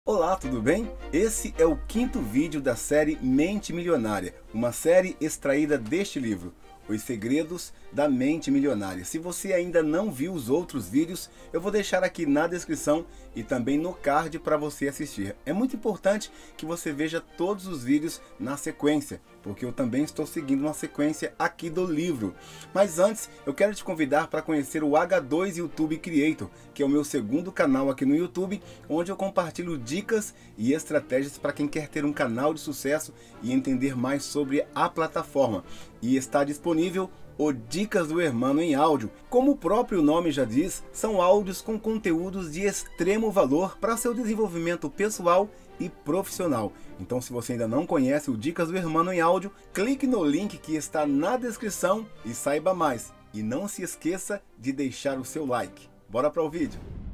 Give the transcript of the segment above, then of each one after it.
Olá, tudo bem? Esse é o quinto vídeo da série Mente Milionária, uma série extraída deste livro, Os Segredos da Mente Milionária. Se você ainda não viu os outros vídeos, eu vou deixar aqui na descrição e também no card para você assistir. É muito importante que você veja todos os vídeos na sequência, porque eu também estou seguindo uma sequência aqui do livro. Mas antes, eu quero te convidar para conhecer o H2 YouTube Creator, que é o meu segundo canal aqui no YouTube, onde eu compartilho dicas e estratégias para quem quer ter um canal de sucesso e entender mais sobre a plataforma. E está disponível o Dicas do Hermano em áudio. Como o próprio nome já diz, são áudios com conteúdos de extremo valor para seu desenvolvimento pessoal e profissional. Então, se você ainda não conhece o Dicas do Hermano em áudio, clique no link que está na descrição e saiba mais. E não se esqueça de deixar o seu like. Bora para o vídeo.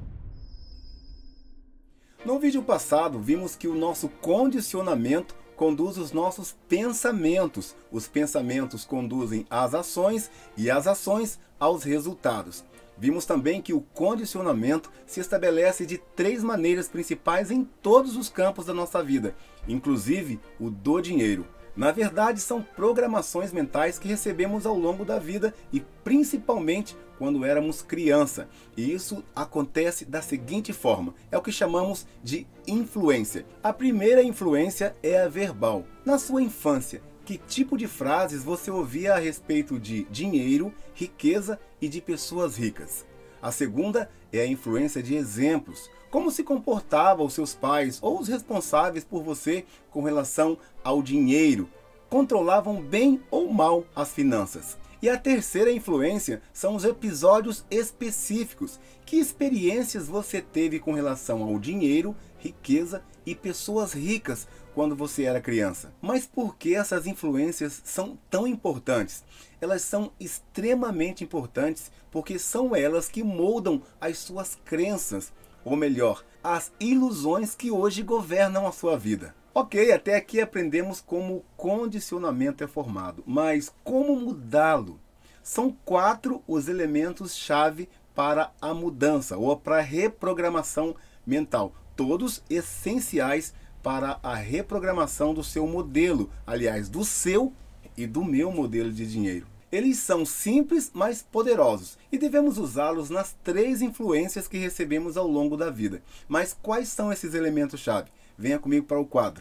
No vídeo passado, vimos que o nosso condicionamento conduz os nossos pensamentos. Os pensamentos conduzem às ações e as ações aos resultados. Vimos também que o condicionamento se estabelece de três maneiras principais em todos os campos da nossa vida, inclusive o do dinheiro. Na verdade, são programações mentais que recebemos ao longo da vida e principalmente quando éramos criança. E isso acontece da seguinte forma: é o que chamamos de influência. A primeira influência é a verbal. Na sua infância, que tipo de frases você ouvia a respeito de dinheiro, riqueza e de pessoas ricas? A segunda é a influência de exemplos. Como se comportavam os seus pais ou os responsáveis por você com relação ao dinheiro? Controlavam bem ou mal as finanças? E a terceira influência são os episódios específicos. Que experiências você teve com relação ao dinheiro, riqueza e pessoas ricas quando você era criança? Mas por que essas influências são tão importantes? Elas são extremamente importantes porque são elas que moldam as suas crenças, ou melhor, as ilusões que hoje governam a sua vida. Ok, até aqui aprendemos como o condicionamento é formado, mas como mudá-lo? São 4 os elementos-chave para a mudança ou para a reprogramação mental, todos essenciais para a reprogramação do seu modelo, aliás, do seu e do meu modelo de dinheiro. Eles são simples, mas poderosos, e devemos usá-los nas 3 influências que recebemos ao longo da vida. Mas quais são esses elementos-chave? Venha comigo para o quadro.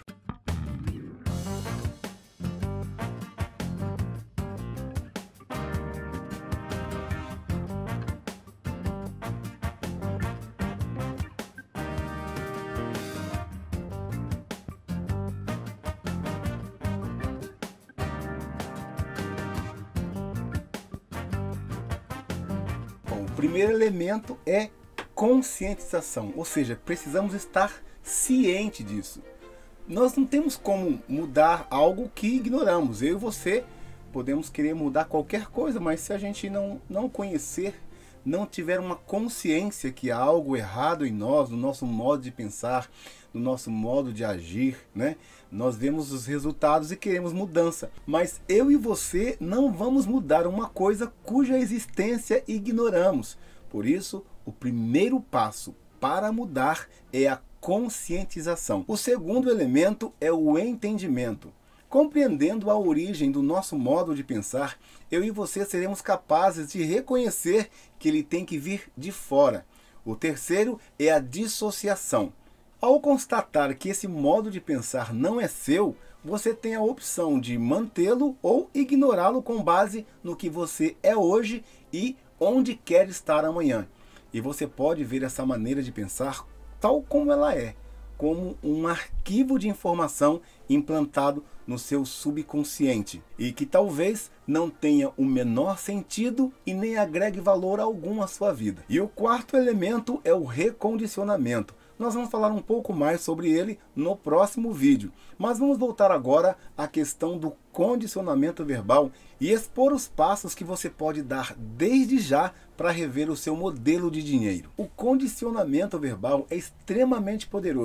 O primeiro elemento é conscientização, ou seja, precisamos estar ciente disso. Nós não temos como mudar algo que ignoramos. Eu e você podemos querer mudar qualquer coisa, mas se a gente não conhecer, não tiver uma consciência que há algo errado em nós, no nosso modo de pensar, no nosso modo de agir, né? Nós vemos os resultados e queremos mudança. Mas eu e você não vamos mudar uma coisa cuja existência ignoramos. Por isso, o primeiro passo para mudar é a conscientização. O segundo elemento é o entendimento. Compreendendo a origem do nosso modo de pensar, eu e você seremos capazes de reconhecer que ele tem que vir de fora. O terceiro é a dissociação. Ao constatar que esse modo de pensar não é seu, você tem a opção de mantê-lo ou ignorá-lo com base no que você é hoje e onde quer estar amanhã. E você pode ver essa maneira de pensar tal como ela é, como um arquivo de informação implantado no seu subconsciente e que talvez não tenha o menor sentido e nem agregue valor algum à sua vida. E o quarto elemento é o recondicionamento. Nós vamos falar um pouco mais sobre ele no próximo vídeo, mas vamos voltar agora à questão do condicionamento verbal e expor os passos que você pode dar desde já para rever o seu modelo de dinheiro. O condicionamento verbal é extremamente poderoso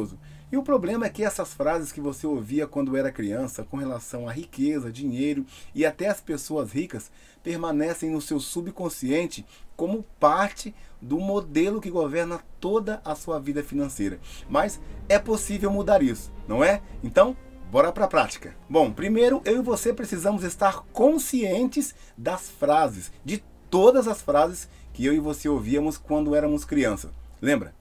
E o problema é que essas frases que você ouvia quando era criança, com relação à riqueza, dinheiro e até as pessoas ricas, permanecem no seu subconsciente como parte do modelo que governa toda a sua vida financeira. Mas é possível mudar isso, não é? Então, bora para a prática. Bom, primeiro eu e você precisamos estar conscientes das frases, de todas as frases que eu e você ouvíamos quando éramos crianças. Lembra?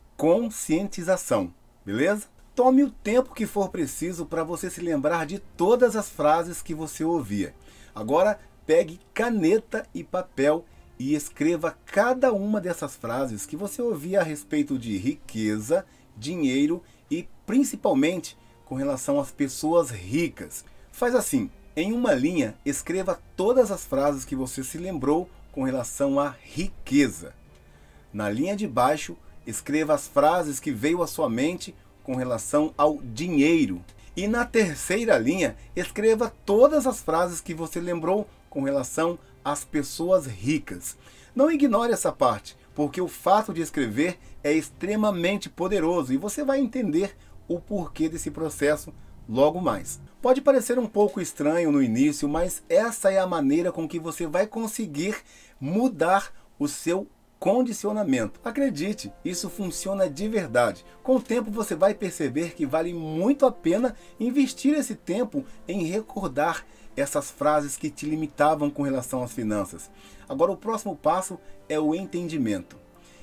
Conscientização, beleza? Tome o tempo que for preciso para você se lembrar de todas as frases que você ouvia. Agora, pegue caneta e papel e escreva cada uma dessas frases que você ouvia a respeito de riqueza, dinheiro e principalmente com relação às pessoas ricas. Faz assim, em uma linha, escreva todas as frases que você se lembrou com relação à riqueza. Na linha de baixo, escreva as frases que veio à sua mente com relação ao dinheiro. E na terceira linha, escreva todas as frases que você lembrou com relação às pessoas ricas. Não ignore essa parte, porque o fato de escrever é extremamente poderoso e você vai entender o porquê desse processo logo mais. Pode parecer um pouco estranho no início, mas essa é a maneira com que você vai conseguir mudar o seu condicionamento. Acredite, isso funciona de verdade. Com o tempo você vai perceber que vale muito a pena investir esse tempo em recordar essas frases que te limitavam com relação às finanças. Agora o próximo passo é o entendimento.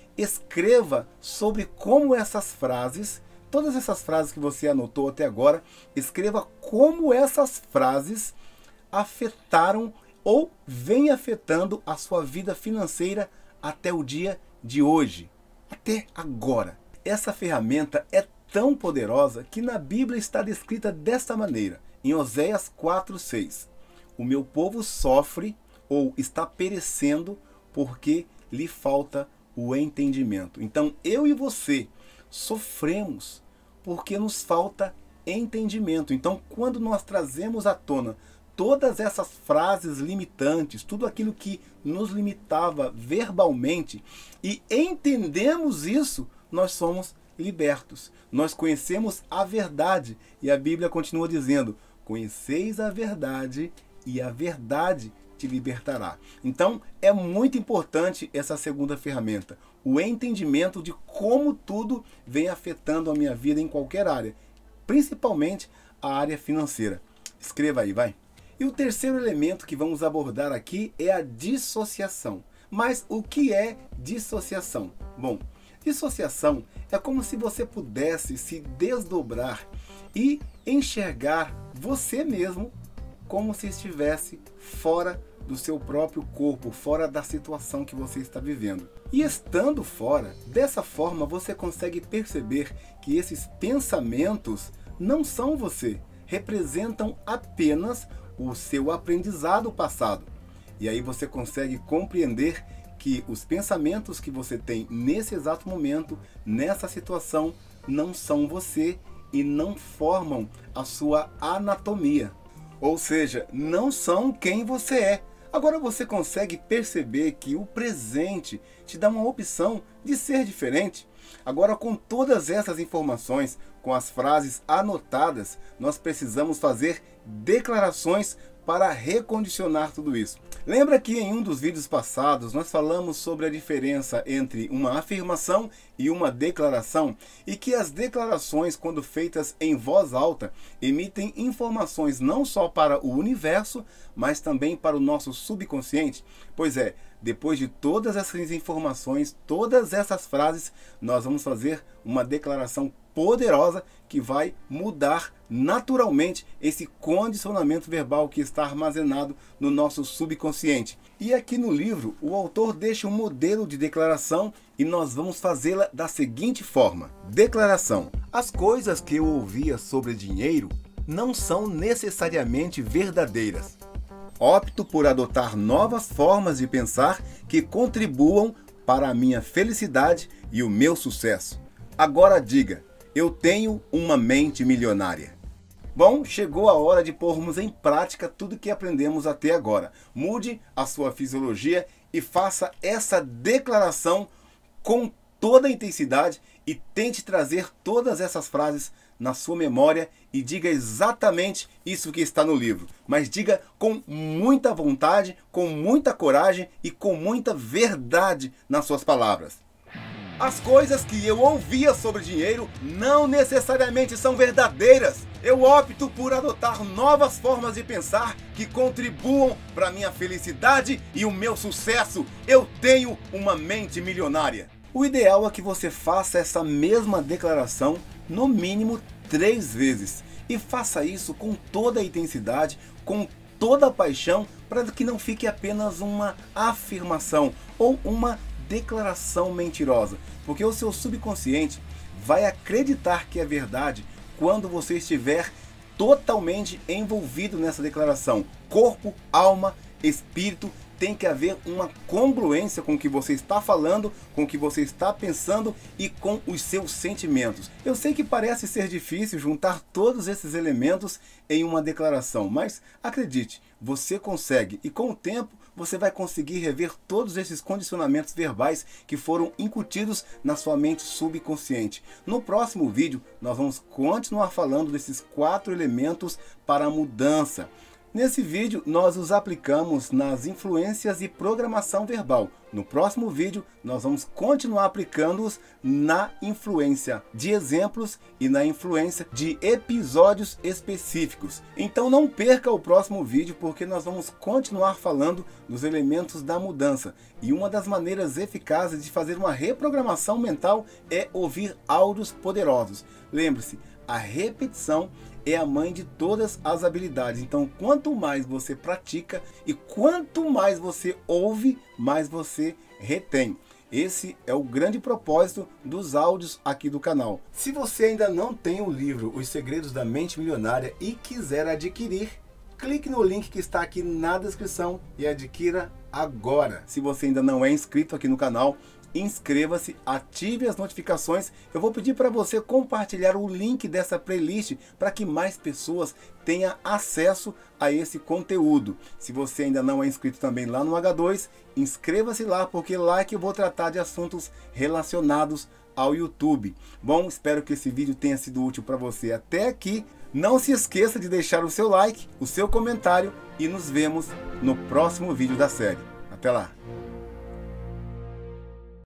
Escreva sobre como essas frases, todas essas frases que você anotou até agora, escreva como essas frases afetaram ou vêm afetando a sua vida financeira até o dia de hoje, até agora. Essa ferramenta é tão poderosa que na Bíblia está descrita desta maneira, em Oséias 4:6. O meu povo sofre ou está perecendo porque lhe falta o entendimento. Então eu e você sofremos porque nos falta entendimento. Então quando nós trazemos à tona todas essas frases limitantes, tudo aquilo que nos limitava verbalmente, e entendemos isso, nós somos libertos. Nós conhecemos a verdade. E a Bíblia continua dizendo, conheceis a verdade e a verdade te libertará. Então é muito importante essa segunda ferramenta, o entendimento de como tudo vem afetando a minha vida em qualquer área, principalmente a área financeira. Escreva aí, vai. E o terceiro elemento que vamos abordar aqui é a dissociação. Mas o que é dissociação? Bom, dissociação é como se você pudesse se desdobrar e enxergar você mesmo como se estivesse fora do seu próprio corpo, fora da situação que você está vivendo. E estando fora, dessa forma você consegue perceber que esses pensamentos não são você, representam apenas o seu aprendizado passado. E aí você consegue compreender que os pensamentos que você tem nesse exato momento, nessa situação, não são você e não formam a sua anatomia. Ou seja, não são quem você é. Agora você consegue perceber que o presente te dá uma opção de ser diferente. Agora, com todas essas informações, com as frases anotadas, nós precisamos fazer declarações para recondicionar tudo isso. Lembra que em um dos vídeos passados nós falamos sobre a diferença entre uma afirmação e uma declaração, e que as declarações, quando feitas em voz alta, emitem informações não só para o universo, mas também para o nosso subconsciente? Pois é, depois de todas essas informações, todas essas frases, nós vamos fazer uma declaração poderosa que vai mudar naturalmente esse condicionamento verbal que está armazenado no nosso subconsciente. E aqui no livro, o autor deixa um modelo de declaração e nós vamos fazê-la da seguinte forma. Declaração: as coisas que eu ouvia sobre dinheiro não são necessariamente verdadeiras. Opto por adotar novas formas de pensar que contribuam para a minha felicidade e o meu sucesso. Agora diga: eu tenho uma mente milionária. Bom, chegou a hora de pormos em prática tudo que aprendemos até agora. Mude a sua fisiologia e faça essa declaração com toda a intensidade e tente trazer todas essas frases na sua memória e diga exatamente isso que está no livro. Mas diga com muita vontade, com muita coragem e com muita verdade nas suas palavras. As coisas que eu ouvia sobre dinheiro não necessariamente são verdadeiras. Eu opto por adotar novas formas de pensar que contribuam para a minha felicidade e o meu sucesso. Eu tenho uma mente milionária. O ideal é que você faça essa mesma declaração no mínimo 3 vezes. E faça isso com toda a intensidade, com toda a paixão, para que não fique apenas uma afirmação ou uma declaração mentirosa, porque o seu subconsciente vai acreditar que é verdade quando você estiver totalmente envolvido nessa declaração. Corpo, alma, espírito, tem que haver uma congruência com o que você está falando, com o que você está pensando e com os seus sentimentos. Eu sei que parece ser difícil juntar todos esses elementos em uma declaração, mas acredite, você consegue, e com o tempo você vai conseguir rever todos esses condicionamentos verbais que foram incutidos na sua mente subconsciente. No próximo vídeo, nós vamos continuar falando desses 4 elementos para a mudança. Nesse vídeo, nós os aplicamos nas influências e programação verbal. No próximo vídeo, nós vamos continuar aplicando-os na influência de exemplos e na influência de episódios específicos. Então não perca o próximo vídeo, porque nós vamos continuar falando dos elementos da mudança. E uma das maneiras eficazes de fazer uma reprogramação mental é ouvir áudios poderosos. Lembre-se, a repetição é a mãe de todas as habilidades. Então, quanto mais você pratica e quanto mais você ouve, mais você retém. Esse é o grande propósito dos áudios aqui do canal. Se você ainda não tem o livro Os Segredos da Mente Milionária e quiser adquirir, clique no link que está aqui na descrição e adquira agora. Se você ainda não é inscrito aqui no canal, inscreva-se, ative as notificações. Eu vou pedir para você compartilhar o link dessa playlist para que mais pessoas tenham acesso a esse conteúdo. Se você ainda não é inscrito também lá no H2, inscreva-se lá, porque lá é que eu vou tratar de assuntos relacionados ao YouTube. Bom, espero que esse vídeo tenha sido útil para você até aqui. Não se esqueça de deixar o seu like, o seu comentário e nos vemos no próximo vídeo da série. Até lá!